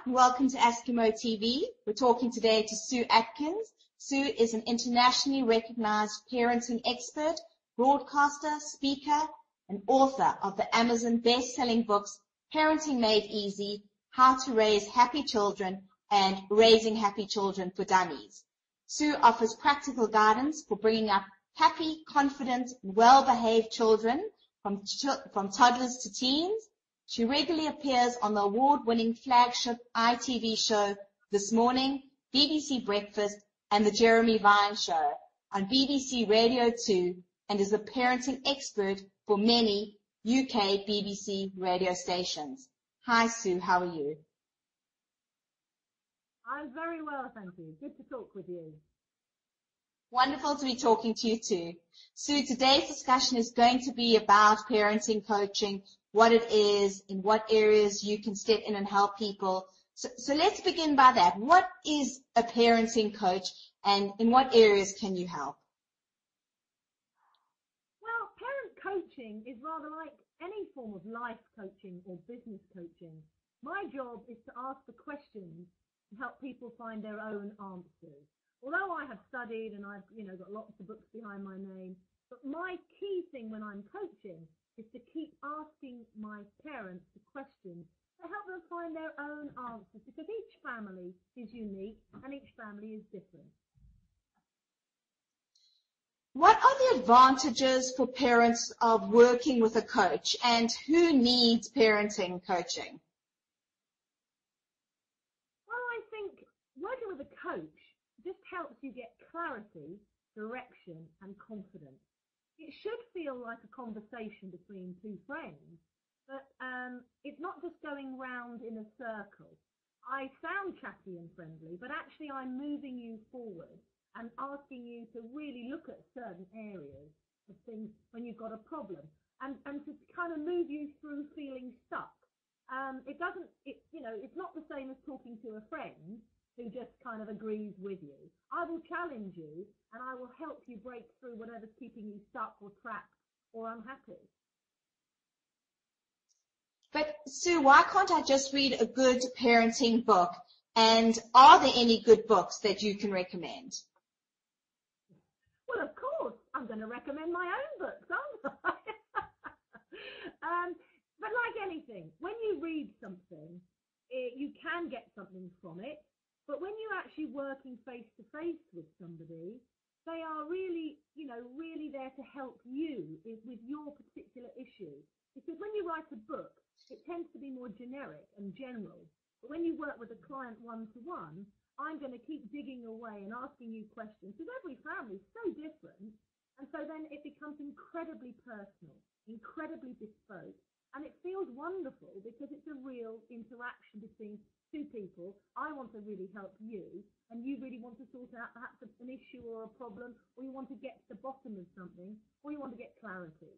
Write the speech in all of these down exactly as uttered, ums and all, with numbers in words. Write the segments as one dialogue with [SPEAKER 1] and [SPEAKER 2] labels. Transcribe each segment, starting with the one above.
[SPEAKER 1] and welcome to Askimo T V. We're talking today to Sue Atkins. Sue is an internationally recognized parenting expert, broadcaster, speaker, and author of the Amazon best-selling books, Parenting Made Easy, How to Raise Happy Children, and Raising Happy Children for Dummies. Sue offers practical guidance for bringing up happy, confident, and well-behaved children from, from toddlers to teens. She regularly appears on the award-winning flagship I T V show This Morning, B B C Breakfast, and The Jeremy Vine Show on B B C Radio two, and is a parenting expert for many U K B B C radio stations. Hi, Sue. How are you?
[SPEAKER 2] I'm very well, thank you. Good to talk with you.
[SPEAKER 1] Wonderful to be talking to you too. Sue, today's discussion is going to be about parenting coaching, what it is, in what areas you can step in and help people. So, so let's begin by that. What is a parenting coach, and in what areas can you help?
[SPEAKER 2] Well, parent coaching is rather like any form of life coaching or business coaching. My job is to ask the questions and help people find their own answers. Although I have studied and I've, you know, got lots of books behind my name, but my key thing when I'm coaching is to keep asking my parents the questions to help them find their own answers, because each family is unique and each family is different.
[SPEAKER 1] What are the advantages for parents of working with a coach, and who needs parenting coaching?
[SPEAKER 2] Well, I think working with a coach just helps you get clarity, direction, and confidence. It should feel like a conversation between two friends, but um, it's not just going round in a circle. I sound chatty and friendly, but actually I'm moving you forward and asking you to really look at certain areas of things when you've got a problem, and, and to kind of move you through feeling stuck. Um, it doesn't, it, you know, it's not the same as talking to a friend who just kind of agrees with you. I will challenge you and I will help you break through whatever's keeping you stuck or trapped or unhappy.
[SPEAKER 1] But Sue, why can't I just read a good parenting book? And are there any good books that you can recommend?
[SPEAKER 2] Well, of course, I'm going to recommend my own books, aren't I? um, but like anything, when you read something, it, you can get something from it. But when you're actually working face-to-face with somebody, they are really, you know, really there to help you with your particular issue. Because when you write a book, it tends to be more generic and general. But when you work with a client one-to-one, I'm going to keep digging away and asking you questions, because every family is so different. And so then it becomes incredibly personal, incredibly bespoke. And it feels wonderful because it's a real interaction between two people. I want to really help you, and you really want to sort out perhaps an issue or a problem, or you want to get to the bottom of something, or you want to get clarity.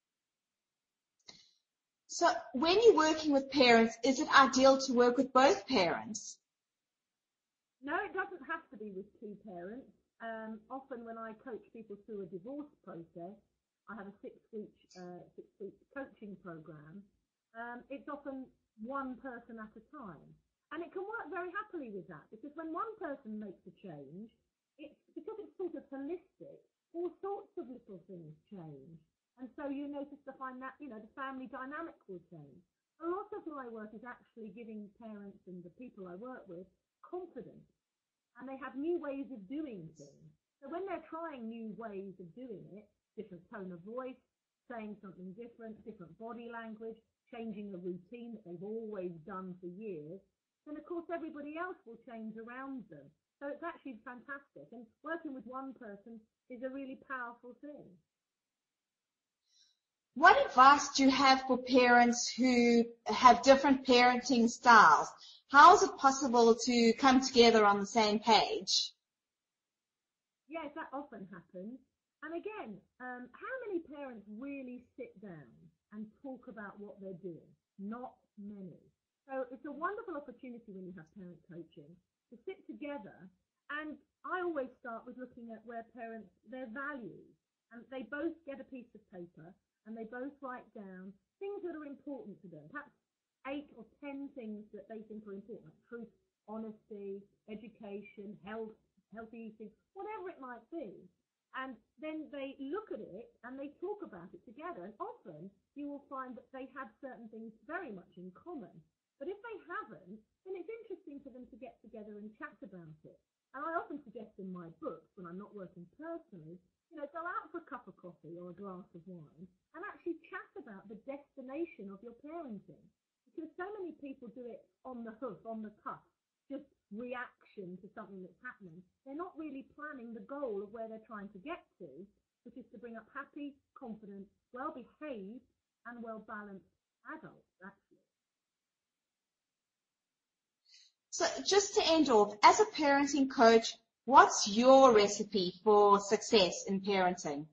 [SPEAKER 1] So when you're working with parents, is it ideal to work with both parents?
[SPEAKER 2] No, it doesn't have to be with two parents. Um, often when I coach people through a divorce process, I have a six-week uh, six-week coaching program. Um, it's often one person at a time. And it can work very happily with that, because when one person makes a change, it's because it's sort of holistic, all sorts of little things change. And so you notice the, find that, you know, the family dynamic will change. A lot of my work is actually giving parents and the people I work with confidence, and they have new ways of doing things. So when they're trying new ways of doing it, different tone of voice, saying something different, different body language, changing a routine that they've always done for years, then of course everybody else will change around them. So it's actually fantastic. And working with one person is a really powerful thing.
[SPEAKER 1] What advice do you have for parents who have different parenting styles? How is it possible to come together on the same page?
[SPEAKER 2] Yes, that often happens. And again, um, how many parents really sit down and talk about what they're doing? Not many. So it's a wonderful opportunity when you have parent coaching to sit together. And I always start with looking at where parents, their values, and they both get a piece of paper and they both write down things that are important to them. Perhaps eight or ten things that they think are important, like truth, honesty, education, health, healthy eating, whatever it might be. And then they look at it and they talk about it together. And often you will find that they have certain things very much in common. But if they haven't, then it's interesting for them to get together and chat about it. And I often suggest in my books, when I'm not working personally, you know, go out for a cup of coffee or a glass of wine and actually chat about the destination of your parenting. Because so many people do it on the hoof, on the cuff, just reaction to something that's happening. They're not really planning the goal of where they're trying to get to, which is to bring up happy, confident, well-behaved and well-balanced adults, actually.
[SPEAKER 1] So just to end off, as a parenting coach, what's your recipe for success in parenting?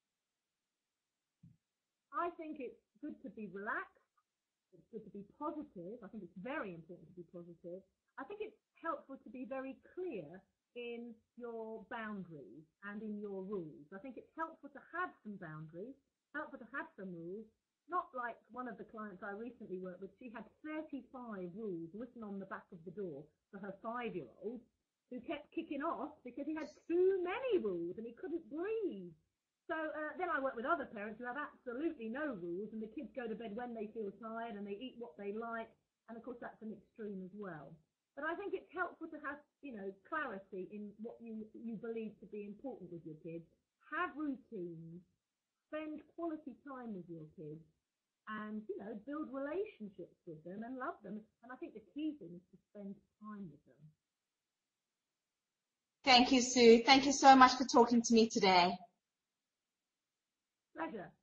[SPEAKER 2] I think it's good to be relaxed. It's good to be positive. I think it's very important to be positive. I think it's helpful to be very clear in your boundaries and in your rules. I think it's helpful to have some boundaries, helpful to have some rules. Not like one of the clients I recently worked with, she had thirty-five rules written on the back of the door for her five-year-old, who kept kicking off because he had too many rules and he couldn't breathe. So uh, then I work with other parents who have absolutely no rules, and the kids go to bed when they feel tired and they eat what they like, and of course that's an extreme as well. But I think it's helpful to have, you know, clarity in what you, you believe to be important with your kids. Have routines, spend quality time with your kids, and, you know, build relationships with them and love them. And I think the key thing is to spend time with them.
[SPEAKER 1] Thank you, Sue. Thank you so much for talking to me today.
[SPEAKER 2] Pleasure.